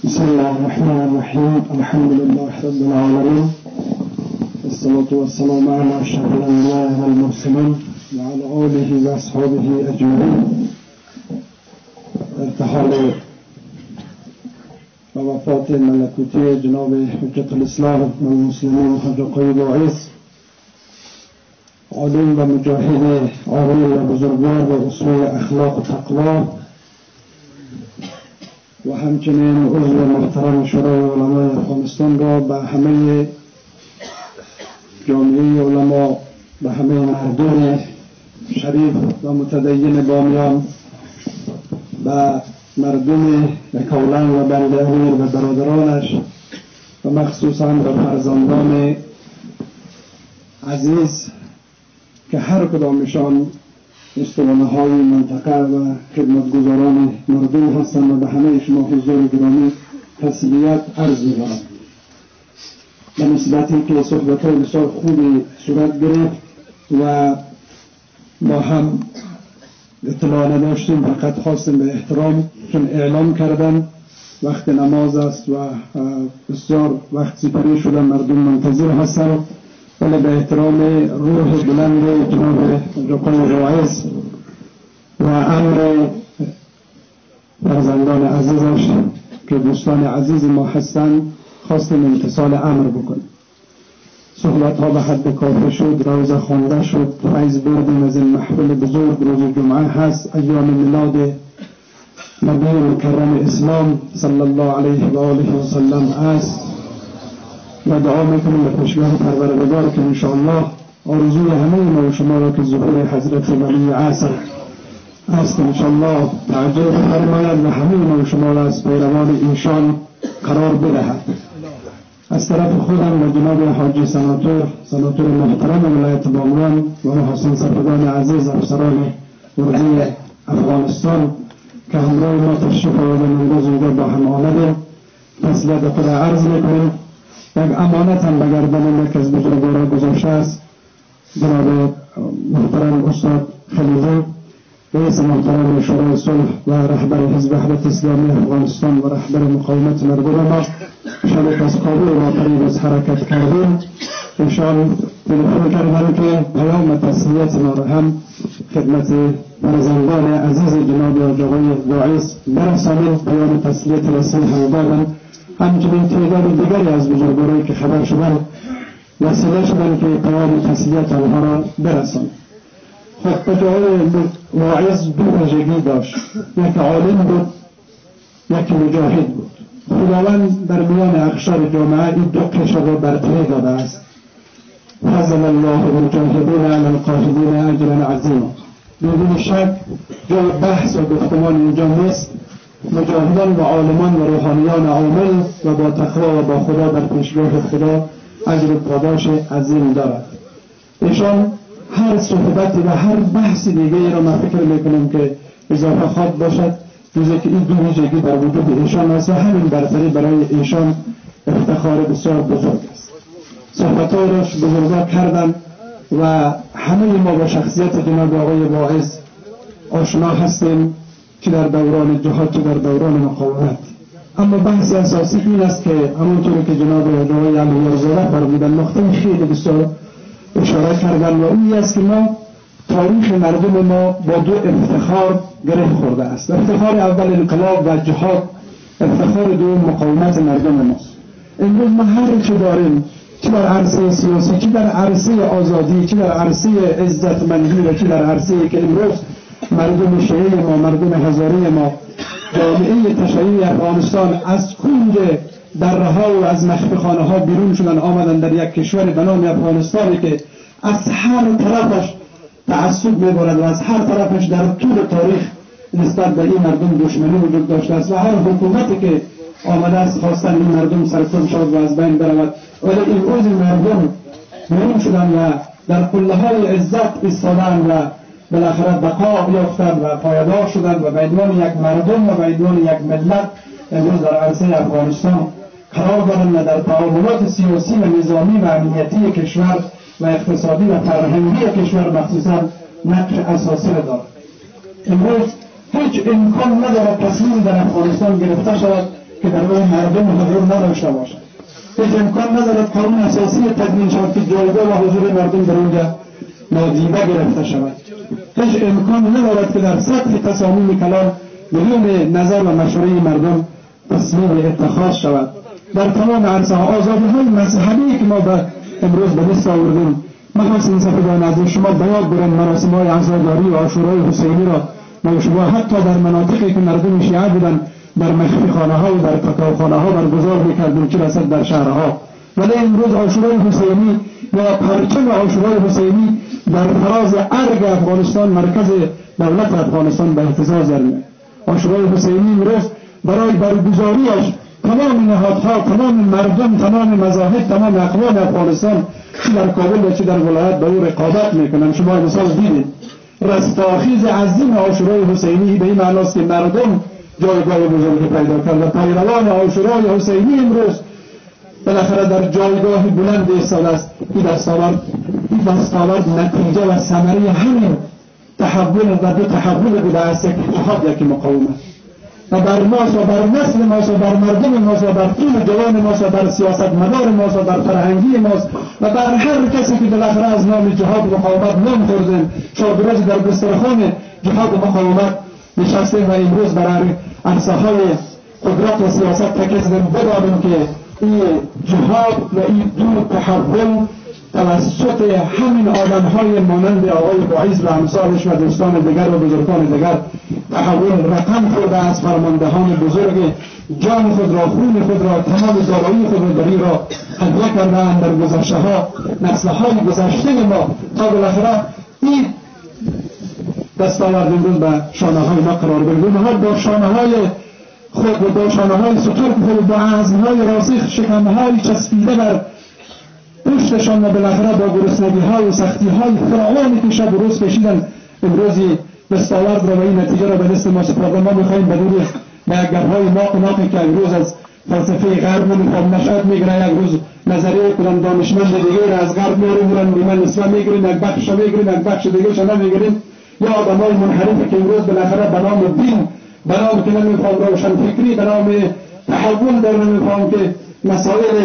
بسم الله الرحمن الرحيم. الحمد لله رب العالمين، والصلاة والسلام على أشرف الأنبياء والمرسلين وعلى آله وأصحابه أجمعين. ارتحال ووفات ملکوتی جناب حجت الاسلام والمسلمین حاج آقای واعظ، عالم و مجاهد عامل و بزرگوار و اصول اخلاق و تقوا، و همچنین عضو محترم شورای علمای افغانستان را به همه جامعه علما، به همه مردم شریف و متدین بامیان، به مردم کولن و بنده امیر و برادرانش و مخصوصا به فرزندان عزیز که هر کدامشان استوانه های منطقه و خدمتگزاران مردم هستند و به همه شما حضور گرامی تسلیت عرض می‌کنم. به نسبتی که صحبت های بسیار خوبی صورت گرفت و ما هم اطلاع نداشتیم، فقط خواستیم به احترام، چون اعلام کردن وقت نماز است و بسیار وقت سپری شدن، مردم منتظر هستند، ولی به احترام روح بلند جناب آقای واعظ و امر فرزندان عزیزش که دوستان عزیز ما هستند خواستیم امتثال امر بکنیم. صحبت ها به حد کافی شد، روزه خوانده شد، فیض بردیم از این محفل بزرگ. روز جمعه هست، ایام میلاد نبی مکرم اسلام صلی الله علیه و آله و سلم است و دعا میکنیم به پیشگاه پروردگار که انشاءالله آرزوی همه ما و شما را که ظهور حضرت ولی عصر است انشاءالله تعجب فرماید و همه ما و شما را از پیروان ایشان قرار بدهد. از طرف خودم و جناب حاجی سناتور محترم ولایت بامیان و محسن صفدان عزیز افسران اردوی افغانستان که همراه ما تشریف آوردن امروز اینجا با هم آمدیم، تسلیت خود عرض میکنیم. یک امانت هم به گردن یکی از بزرگواران گذاشته است، جناب محترم استاد خلیزی رئیس محترم شورای صلح و رهبر حزب وحدت اسلامی افغانستان و رهبر مقاومت مردم ما، شب از کابل ما قریب از حرکت کردیم. ایشان تلفن کردن که پیام تسلیت ما را هم خدمت فرزندان عزیز جناب آقای واعظ برسانیم. پیام تسلیت رسول هم دادن، همچنین تعداد دیگری از بزرگوارانی که خبر شدن وسیله شدن که پیام تسلیت آنها را برسانیم. خب بجای واعظ دو ویژگی داشت، یک عالم بود، یک مجاهد بود. خداوند در میان اقشار جامعه این دو قشر را برتری داده است. فضل الله المجاهدین علی القاعدین اجرا عظیما. بدون شک جای بحث و گفتمان اینجا نیست. مجاهدان و عالمان و روحانیان عامل و با تقوا و با خدا در پیشگاه خدا اجر و پاداش عظیم دارد. ایشان هر صحبتی و هر بحث دیگه را من فکر میکنم که اضافه خواد باشد، جزی که این دو ویژگی در وجود ایشان است و همین برتری برای ایشان افتخار بسیار بزرگ است. صحبت‌های را بزرگوار کردن و همه ما با شخصیت جناب آقای واعظ آشنا هستیم، چه در دوران جهاد چه در دوران مقاومت. اما بحث اساسی این است که همونطور که جناب آقای علیزاده فرمودن، نقطه خیلی بسیار اشاره کردن و اون است که ما تاریخ مردم ما با دو افتخار گره خورده است. افتخار اول انقلاب و جهاد، افتخار دوم مقاومت مردم ماست. امروز ما هر چه داریم، چه در عرصه سیاسی، چه در عرصه آزادی، چه در عرصه عزتمندی و چه در عرصه که امروز مردم شیعه ما، مردم هزاره ما، جامعه تشیع افغانستان از کنج درها و از مخفیخانه ها بیرون شدن، آمدن در یک کشور به نام افغانستانی که از هر طرفش تعصب میبارد و از هر طرفش در طول تاریخ نسبت به این مردم دشمنی وجود داشته است و هر حکومتی که آمده است خواستن این مردم سرکوب شد و از بین برود. ولی این روز مردم بیرون شدن و در قله های عزت ایستادن و بالاخره بقا یافتند و پایدار شدند و به عنوان یک مردم و به عنوان یک ملت امروز در عرصه افغانستان قرار دارند و در تعاملات سیاسی و نظامی و امنیتی کشور و اقتصادی و فرهنگی کشور مخصوصا نقش اساسی را دارد. امروز هیچ امکان ندارد تصمیم در افغانستان گرفته شود که در اون مردم حضور نداشته باشد. هیچ امکان ندارد قانون اساسی تدوین شود که جایگاه و حضور مردم در اونجا نادیده گرفته شود. هیچ امکان ندارد که در سطح تصامیم کلان بدون نظر و مشوره مردم تصمیم اتخاذ شود. در تمام عرصه ها آزادی‌های مذهبی که ما امروز به دست آوردیم، محاسن سفیدان عزیز، شما بیاد برین مراسم‌های عزاداری و عاشورای حسینی را و شما حتی در مناطقی که مردم شیعه بودن در مخفی خانه ها و در کتابخانه ها برگزار می‌کردیم که رسد در شهرها. ولی امروز عاشورای حسینی و پرچم عاشورای حسینی در فراز ارگ افغانستان، مرکز دولت افغانستان به اهتزاز درمیاد. عاشورای حسینی امروز برای برگزاریش تمام نهادها، تمام مردم، تمام مذاهب، تمام اقوام افغانستان چه در کابل و چه در ولایت به او رقابت میکنن. شما مثال دیدید رستاخیز عظیم عاشورای حسینی به این معناست که مردم جایگاه بزرگی پیدا کرد و پیروان عاشورای حسینی امروز بالاخره در جایگاه بلند ایستاده است. این دستاورد نتیجه و ثمره همین تحول و دو تحول بوده است، یک جهاد یکی مقاومت و بر ماست و بر نسل ماست و بر مردم ماست و بر طول جوان ماست و بر سیاست مدار ماست و بر فرهنگی ماست و بر هر کسی که بالاخره از نام جهاد و مقاومت نام خوردن شادروز در دسترخوان جهاد و مقاومت نشسته و امروز برای عرصه های قدرت و سیاست تکیزن بدانیم که این جهاد و این دو تحول توسط همین آدم‌های مانند آقای باعث و امثالش و دوستان دیگر و بزرگان دیگر تحول رقم خورده از فرماندهان بزرگ جان خود را، خون خود را، تمام دارایی خود را داری را هدیه کردند در گذشته ها، نسل‌های گذشته ما، تا بالاخره این دستاورد امروز به شانه‌های ما قرار بگیرد. اونها با شانه‌های خود و با شانه‌های سترگ خود، با عزم‌های راسخ، شکم‌های چسبیده بر پشتشان و بالاخره با گرسنگی‌ها و سختی‌های فراوانی که شب و روز کشیدن امروزی دستاورد را و این نتیجه را به دست ما سپردن. ما می‌خواهیم بدون به گپ‌های ناقی که امروز از فلسفه غرب می‌خوام نشأت می‌گیره، یک روز نظریه کدام دانشمند دیگه را از غرب می‌آوریم می‌من اسلام می‌گیریم، یک بخش می‌گیریم، یک بخش دیگه را نمی‌گیریم، یا آدمای منحرفی که امروز بالاخره به نام دین، به نام که نمی‌خوام روشن فکری، به نام تحول در نمی‌خوام که مسائل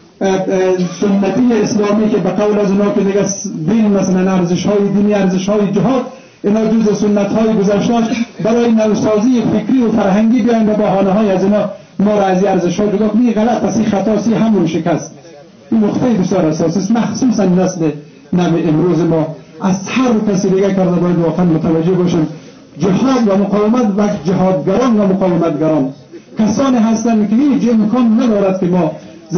سنتی اسلامی که به قول از اونا که دیگه دین مثلا ارزش‌های دینی، ارزش‌های جهاد، اینا جزء سنت‌های گذشته برای نوسازی فکری و فرهنگی بیاین و بهانه‌های از اینا ما را از ارزش‌ها جدا کنیم. غلط است، خطا است، همون شکست. این نقطه بسیار اساسی است، مخصوصا نسل نو امروز ما از هر کسی دیگه کرده باید واقعا متوجه باشیم. جهاد و مقاومت و جهادگران و مقاومتگران کسانی هستند که هیچ امکان ندارد که ما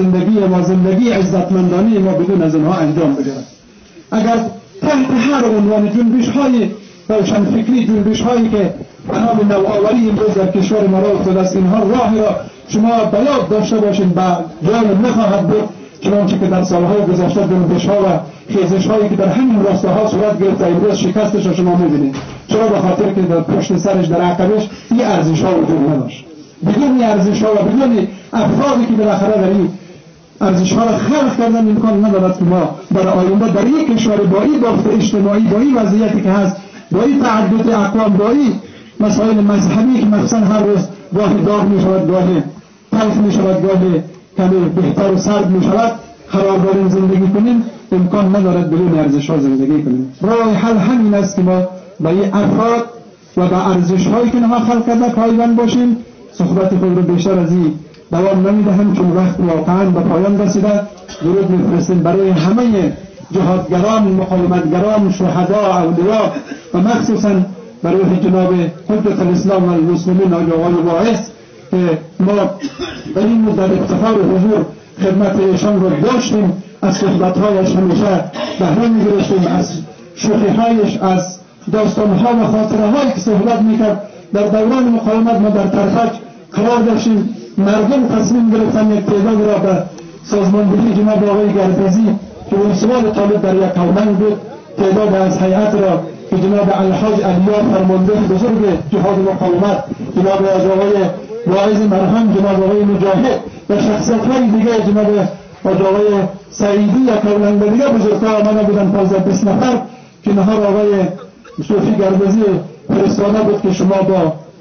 زندگی عزتمندانه ما بدون از اینها انجام بگیرد. اگر تحت هر عنوان جنبش‌های روشنفکری، جنبش‌هایی که به نام نوآوری امروز در کشور ما راه افتاده است، اینها راه را شما به یاد داشته باشید، به جای نخواهد بود چنانچه که در سالهای گذشته جنبش‌ها و خیزش‌هایی که در همین راستاها صورت گرفته امروز شکستش را شما می‌بینید. چرا؟ به خاطر که در پشت سرش، در عقبش این ارزش‌ها وجود نداشت. بدون این ارزش‌ها و بدون افرادی که بالاخره در این ارزش‌ها را خلق کردن امکان ندارد که ما در آینده در یک کشور با این بافت اجتماعی، با این وضعیتی که هست، با این تعدد اقوام، با این مسائل مذهبی که مثلا هر روز گاهی داغ می‌شود، گاهی تلخ می‌شود، گاهی کمی بهتر و سرد می‌شود، قرار داریم زندگی کنیم، امکان ندارد بدون ارزش‌ها زندگی کنیم. راه حل همین است که ما با این افراد و با ارزش‌هایی که ما خلق کرده پایبند باشیم. صحبت خود رو بیشتر از این دوام نمیدهم چون وقت واقعا به پایان رسیده. درود میفرستیم برای همه جهادگران، مقاومتگران، شهدا، اولیا و مخصوصا برای جناب حجت الاسلام و المسلمین آقای باعث که ما به این مدت افتخار و حضور خدمت ایشان رو داشتیم، از صحبت‌هایش همیشه بهره می‌گرفتیم، از شوخی‌هایش، از داستان‌ها و خاطره‌هایی که صحبت می‌کرد. در دوران مقاومت ما در ترخک قرار داشتیم، مردم تصمیم گرفتن یک تعداد را به سازماندهی جناب آقای گردیزی که عنصوان طالب در یک قومنگ بود، تعداد از هیئت را که جناب الحاج علیا فرمانده بزرگ جهاد مقاومت، جناب آقای واعظ مرهم، جناب آقای مجاهد و شخصیت‌های دیگه، جناب آقای سعیدی یا قومنگ دیگه بزرگتر آمده بودن 15-20 نفر که نهار آقای صوفی گردیزی فرستاده بود که شما با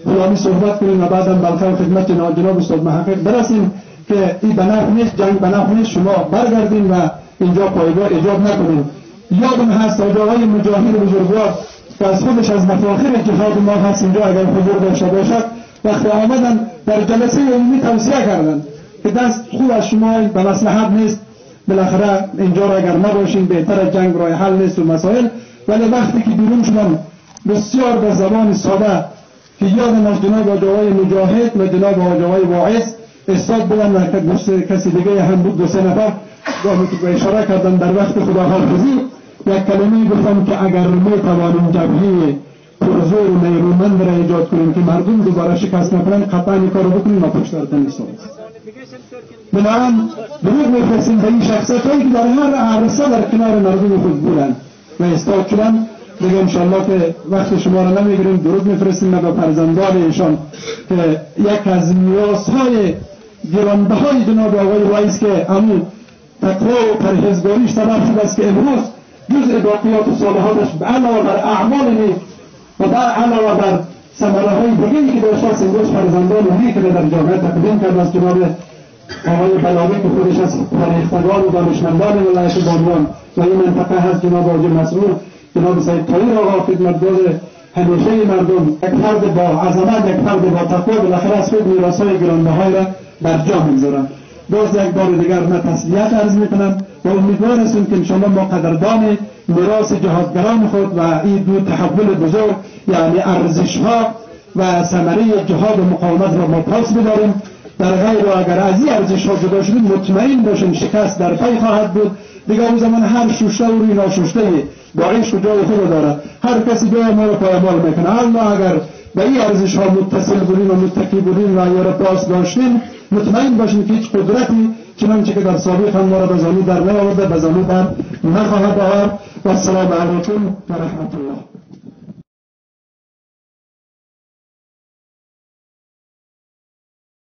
فلانی صحبت کنیم و بعدم بلکه خدمت جناب استاد محقق برسیم که این بنفع نیست، جنگ بنفع نیست، شما برگردین و اینجا پایگاه ایجاد نکنید. یادم هست آقای مجاهد بزرگوار که از خودش از مفاخر جهاد ما هست اینجا اگر حضور داشته باشد، وقتی آمدن در جلسه عمومی توصیه کردند که دست خوب از شما به مصلحت نیست، بالاخره اینجا را اگر نباشین بهتر از جنگ راه حل نیست و مسائل. ولی وقتی که بیرون شدن بسیار به زبان ساده که یادم از جناب آقای مجاهد و جناب آقای واعظ استاد بودن و کسی دیگه هم بود، 2-3 نفر اشاره کردن در وقت خدا حافظی، یک کلمه گفتم که اگر می توانیم جبهه پرزور و نیرومند را ایجاد کنیم که مردم دوباره شکست نکنن، قطعا این کارو بکنیم و پشتارتن نیستیم. بنابراین دروغ میفرستیم به این شخصیت‌هایی که در هر عرصه در کنار مردم خود بودن و استاد شدن. دیگه انشاءالله که وقت شما را نمیگیریم، درود میفرستیم به فرزندان ایشان که یک از میراث‌های گرانبهای جناب آقای رئیس که همون تقوا و پرهیزگاریش سبب شده است که امروز جزء باقیات و صالحاتش علاوه بر اعمال نیک و علاوه بر ثمره‌های دیگری که داشته است، امروز فرزندان نیک را در جامعه تقدیم کرده است. جناب آقای بلاغی که خودش از فرهیختگان و دانشمندان ولایت باموان و این منطقه هست، جناب آقای مسئول، جناب سید طاهر آقا خدمتگزار همیشه مردم، یک فرد با عظمت، یک فرد با تقوا، بالاخره از خود میراث‌های گرانبهای را بر جا می‌گذارند. باز یک بار دیگر من تسلیت عرض میکنم و امیدوار هستیم که انشاءالله ما قدردان میراث جهادگران خود و این دو تحول بزرگ یعنی ارزش‌ها و ثمره جهاد و مقاومت را ما پاس بداریم. در غیر و اگر از این ارزش‌ها جدا شدیم مطمئن باشیم شکست در پی خواهد بود. دیگه اون زمان هر شوشته و روی ناشوشته با عشق جای خود دارد، هر کسی جای ما را پایمال میکنه. الله اگر به این ارزش‌ها متصل بودیم و متکی بودیم و یا را پاس داشتیم، مطمئن باشیم که هیچ قدرتی چنانچه که در سابق هم ما را به زانو در نیاورده به زانو در نخواهد آورد. و السلام علیکم و رحمت الله.